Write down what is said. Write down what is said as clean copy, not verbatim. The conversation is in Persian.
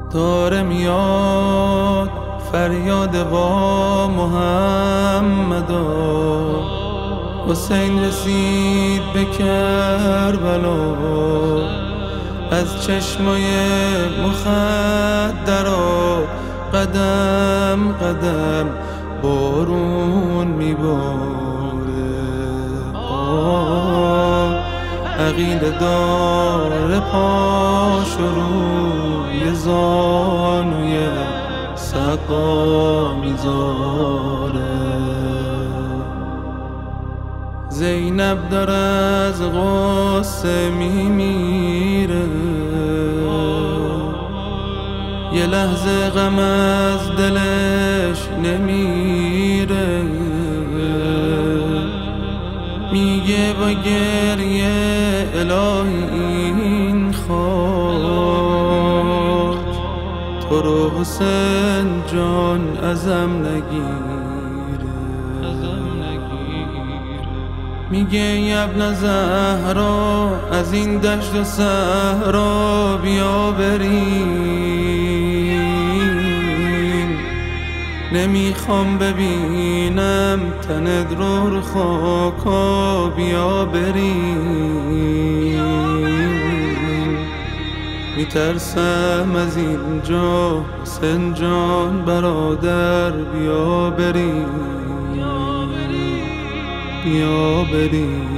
داره میاد فریاد با محمدا، حسین رسید به کربلا، از چشمای مخدرات قدم قدم بارون میباره. عقیله داره پاشو روی زانوی سقا میذاره. زینب داره از غصه میمیره، یه لحظه غم از دلش نمیره، میگه با گریه الهی این خاک تو رو حسین جان ازم نگیره. میگه ابن زهرا از این دشت و صحرا بیا بریم، نمیخوام ببینم تنت رو خاکا، بیا بریم، میترسم از اینجا حسین جان برادر، بیا بریم بیا بریم.